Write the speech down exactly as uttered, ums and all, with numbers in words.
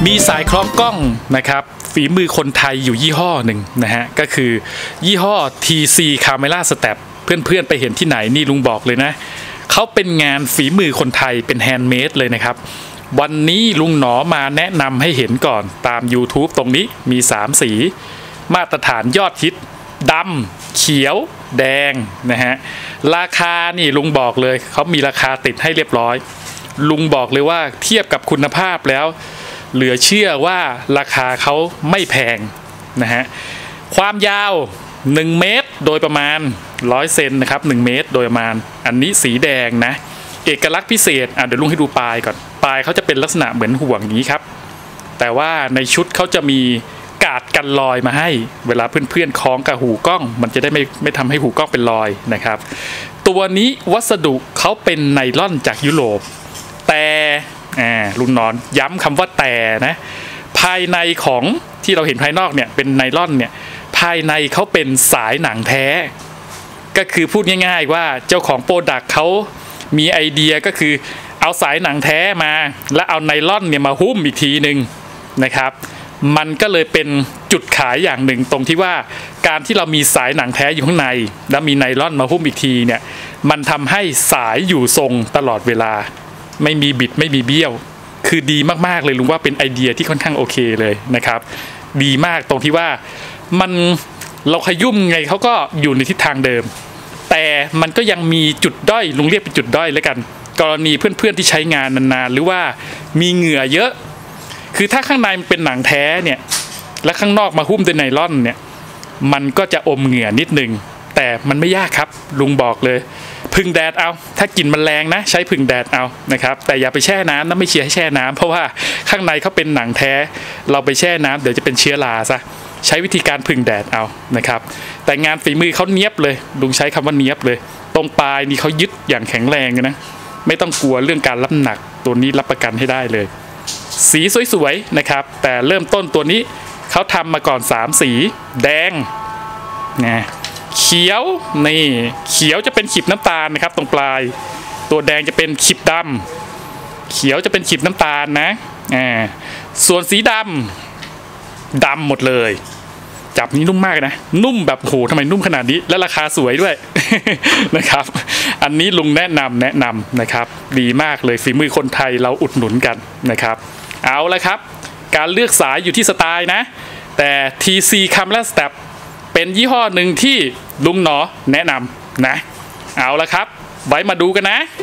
มีสายคล้องกล้องนะครับฝีมือคนไทยอยู่ยี่ห้อหนึ่งนะฮะก็คือยี่ห้อ ที ซี Camera Step เพื่อนๆไปเห็นที่ไหนนี่ลุงบอกเลยนะเขาเป็นงานฝีมือคนไทยเป็นแฮนด์เมดเลยนะครับวันนี้ลุงหนอมาแนะนำให้เห็นก่อนตาม YouTube ตรงนี้มีสามสีมาตรฐานยอดฮิตดำเขียวแดงนะฮะราคานี่ลุงบอกเลยเขามีราคาติดให้เรียบร้อยลุงบอกเลยว่าเทียบกับคุณภาพแล้วเหลือเชื่อว่าราคาเขาไม่แพงนะฮะความยาวหนึ่งเมตรโดยประมาณหนึ่งร้อยเซนนะครับหนึ่งเมตรโดยประมาณอันนี้สีแดงนะเอกลักษณ์พิเศษอ่ะเดี๋ยวลุงให้ดูปลายก่อนปลายเขาจะเป็นลักษณะเหมือนห่วงนี้ครับแต่ว่าในชุดเขาจะมีกาดกันรอยมาให้เวลาเพื่อนๆคล้องกับหูกล้องมันจะได้ไม่ไม่ทำให้หูกล้องเป็นรอยนะครับตัวนี้วัสดุเขาเป็นไนลอนจากยุโรปแต่อ่าลุงนอนย้ำคำว่าแต่นะภายในของที่เราเห็นภายนอกเนี่ยเป็นไนลอนเนี่ยภายในเขาเป็นสายหนังแท้ก็คือพูดง่ายๆว่าเจ้าของโปรดักต์เขามีไอเดียก็คือเอาสายหนังแท้มาแล้วเอาไนลอนเนี่ยมาหุ้มอีกทีหนึ่งนะครับมันก็เลยเป็นจุดขายอย่างหนึ่งตรงที่ว่าการที่เรามีสายหนังแท้อยู่ข้างในแล้วมีไนลอนมาหุ้มอีกทีเนี่ยมันทำให้สายอยู่ทรงตลอดเวลาไม่มีบิดไม่มีเบี้ยวคือดีมากๆเลยลุงว่าเป็นไอเดียที่ค่อนข้างโอเคเลยนะครับดีมากตรงที่ว่ามันเราขยุ่มไงเขาก็อยู่ในทิศทางเดิมแต่มันก็ยังมีจุดด้อยลุงเรียกเป็นจุดด้อยแล้วกันกรณีเพื่อนๆที่ใช้งานนานๆหรือว่ามีเหงื่อเยอะคือถ้าข้างในมันเป็นหนังแท้เนี่ยและข้างนอกมาหุ้มด้วยไนลอนเนี่ยมันก็จะอมเหงื่อนิดนึงแต่มันไม่ยากครับลุงบอกเลยพึ่งแดดเอาถ้ากลิ่นมันแรงนะใช้พึ่งแดดเอานะครับแต่อย่าไปแช่น้ำนะไม่เชียร์ให้แช่น้ำเพราะว่าข้างในเขาเป็นหนังแท้เราไปแช่น้ำเดี๋ยวจะเป็นเชื้อราซะใช้วิธีการพึ่งแดดเอานะครับแต่งานฝีมือเขาเนียบเลยลุงใช้คำว่าเนียบเลยตรงปลายนี่เขายึดอย่างแข็งแรงนะไม่ต้องกลัวเรื่องการรับหนักตัวนี้รับประกันให้ได้เลยสีสวยๆนะครับแต่เริ่มต้นตัวนี้เขาทำมาก่อนสามสีแดงนะเขียวนี่เขียวจะเป็นขีดน้ำตาลนะครับตรงปลายตัวแดงจะเป็นขีดดำเขียวจะเป็นขีดน้ำตาลนะอ่าส่วนสีดำดำหมดเลยจับนี้นุ่มมากนะนุ่มแบบโหทำไมนุ่มขนาดนี้และราคาสวยด้วย นะครับอันนี้ลุงแนะนำแนะนำนะครับดีมากเลยฝีมือคนไทยเราอุดหนุนกันนะครับเอาละครับการเลือกสายอยู่ที่สไตล์นะแต่ ที ซี Camera Step เป็นยี่ห้อหนึ่งที่ลุงหนอแนะนำนะเอาละครับไว้มาดูกันนะ